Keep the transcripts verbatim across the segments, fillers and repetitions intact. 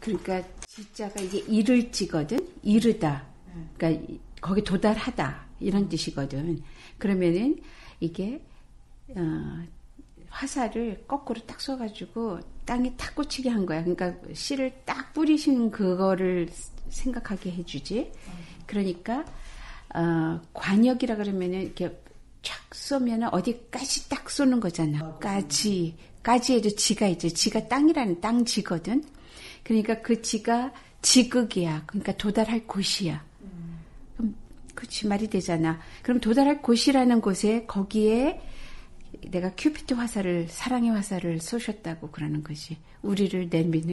그러니까 지자가 이게 이를지거든. 이르다. 그러니까 거기 도달하다 이런 뜻이거든. 그러면은 이게 어, 화살을 거꾸로 딱 쏘가지고 땅에 탁 꽂히게 한 거야. 그러니까 씨를 딱 뿌리신 그거를 생각하게 해주지. 그러니까 어, 관역이라 그러면은 이렇게 쫙 쏘면은 어디까지 딱 쏘는 거잖아. 까지, 까지에도 지가 있죠. 지가 땅이라는 땅지거든. 그러니까 그 지가 지극이야. 그러니까 도달할 곳이야. 그럼 그렇지 말이 되잖아. 그럼 도달할 곳이라는 곳에 거기에 내가 큐피트 화살을 사랑의 화살을 쏘셨다고 그러는 거지. 우리를 내미는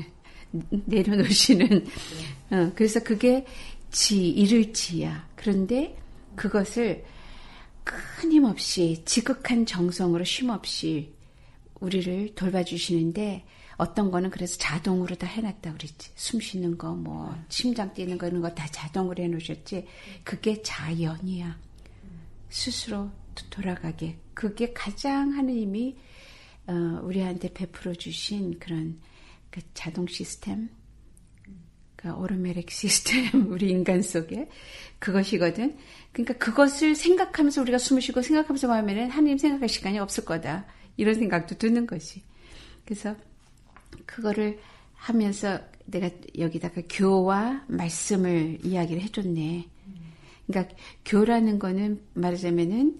내려놓으시는. 어, 그래서 그게 지 이를 지야. 그런데 그것을 큰 힘 없이 지극한 정성으로 쉼 없이 우리를 돌봐주시는데 어떤 거는 그래서 자동으로 다 해놨다 그랬지. 숨 쉬는 거, 뭐 심장 뛰는 거 이런 거 다 자동으로 해놓으셨지. 그게 자연이야. 스스로 돌아가게. 그게 가장 하느님이 어, 우리한테 베풀어 주신 그런 그 자동 시스템, 그 오토매틱 시스템, 우리 인간 속에 그것이거든. 그러니까 그것을 생각하면서 우리가 숨을 쉬고 생각하면서 하면은 하느님 생각할 시간이 없을 거다. 이런 생각도 드는 것이. 그래서 그거를 하면서 내가 여기다가 교와 말씀을 이야기를 해줬네. 그러니까 교라는 거는 말하자면은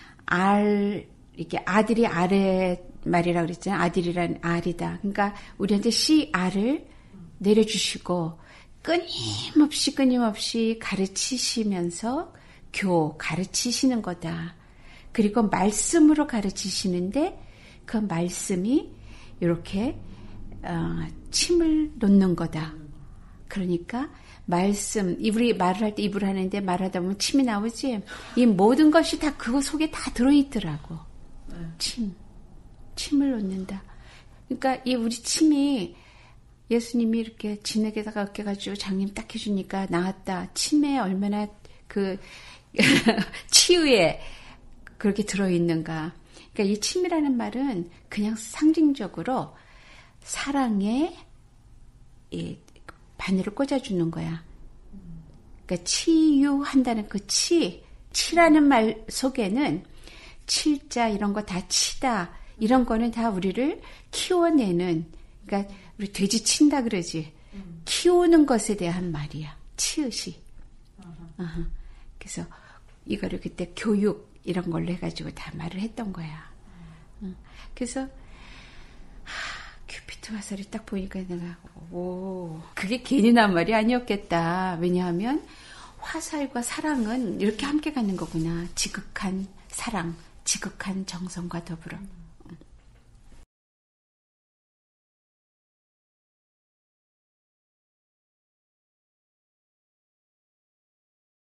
알, 이렇게 아들이 알의 말이라고 그랬잖아요. 아들이란 알이다. 그러니까 우리한테 씨 알을 내려주시고 끊임없이 끊임없이 가르치시면서 교, 가르치시는 거다. 그리고 말씀으로 가르치시는데 그 말씀이 이렇게 어, 침을 놓는 거다. 그러니까 말씀, 우리 말을 할 때 입을 하는데 말하다 보면 침이 나오지. 이 모든 것이 다 그거 속에 다 들어있더라고. 침, 침을 놓는다. 그러니까 이 우리 침이 예수님이 이렇게 진흙에다가 엮여가지고 장님 딱 해주니까 나왔다. 침에 얼마나 그 치유에 그렇게 들어있는가. 그러니까 이 침이라는 말은 그냥 상징적으로 사랑의 이 바늘을 꽂아주는 거야. 그러니까 치유한다는 그 치, 치라는 말 속에는 칠자 이런 거 다 치다 이런 거는 다 우리를 키워내는, 그러니까 우리 돼지 친다 그러지. 음. 키우는 것에 대한 말이야. 치읓이. Uh-huh. 그래서 이거를 그때 교육 이런 걸로 해가지고 다 말을 했던 거야. 음. 그래서 하, 큐피트 화살이 딱 보니까 내가 오, 그게 괜히 난 말이 아니었겠다. 왜냐하면 화살과 사랑은 이렇게 함께 가는 거구나. 지극한 사랑, 지극한 정성과 더불어.